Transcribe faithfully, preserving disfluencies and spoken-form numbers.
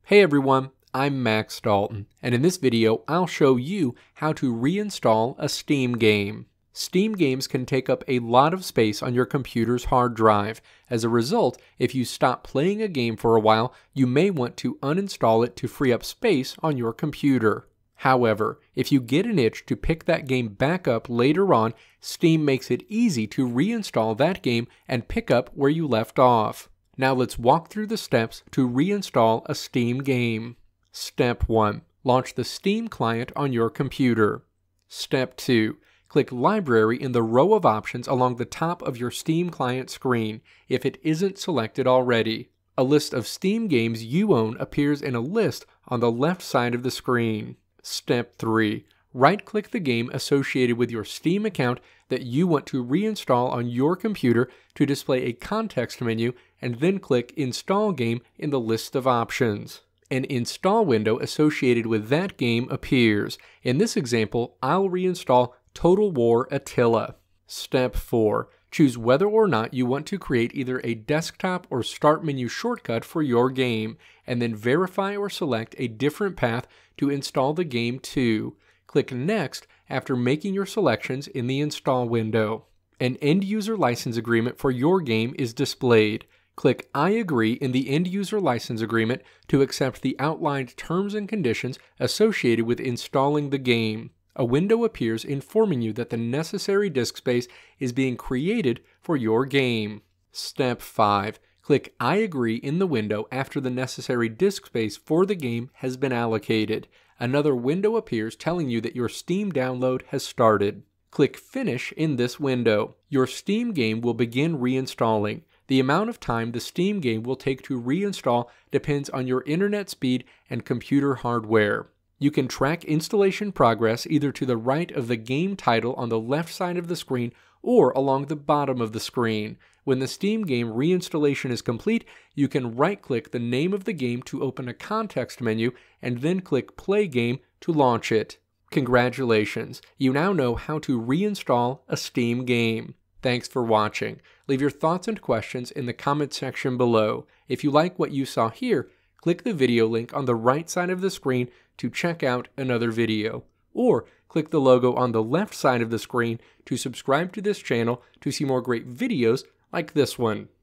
Hey everyone, I'm Max Dalton, and in this video I'll show you how to reinstall a Steam game. Steam games can take up a lot of space on your computer's hard drive. As a result, if you stop playing a game for a while, you may want to uninstall it to free up space on your computer. However, if you get an itch to pick that game back up later on, Steam makes it easy to reinstall that game and pick up where you left off. Now let's walk through the steps to reinstall a Steam game. Step one. Launch the Steam client on your computer. Step two. Click Library in the row of options along the top of your Steam client screen, if it isn't selected already. A list of Steam games you own appears in a list on the left side of the screen. Step three. Right-click the game associated with your Steam account that you want to reinstall on your computer to display a context menu, and then click Install Game in the list of options. An install window associated with that game appears. In this example, I'll reinstall Total War Attila. Step four. Choose whether or not you want to create either a desktop or start menu shortcut for your game, and then verify or select a different path to install the game to. Click Next after making your selections in the install window. An end-user license agreement for your game is displayed. Click I agree in the end-user license agreement to accept the outlined terms and conditions associated with installing the game. A window appears informing you that the necessary disk space is being created for your game. Step five. Click I agree in the window after the necessary disk space for the game has been allocated. Another window appears telling you that your Steam download has started. Click Finish in this window. Your Steam game will begin reinstalling. The amount of time the Steam game will take to reinstall depends on your internet speed and computer hardware. You can track installation progress either to the right of the game title on the left side of the screen or along the bottom of the screen. When the Steam game reinstallation is complete, you can right-click the name of the game to open a context menu and then click Play Game to launch it. Congratulations! You now know how to reinstall a Steam game. Thanks for watching. Leave your thoughts and questions in the comment section below. If you like what you saw here, click the video link on the right side of the screen to check out another video. Or click the logo on the left side of the screen to subscribe to this channel to see more great videos like this one.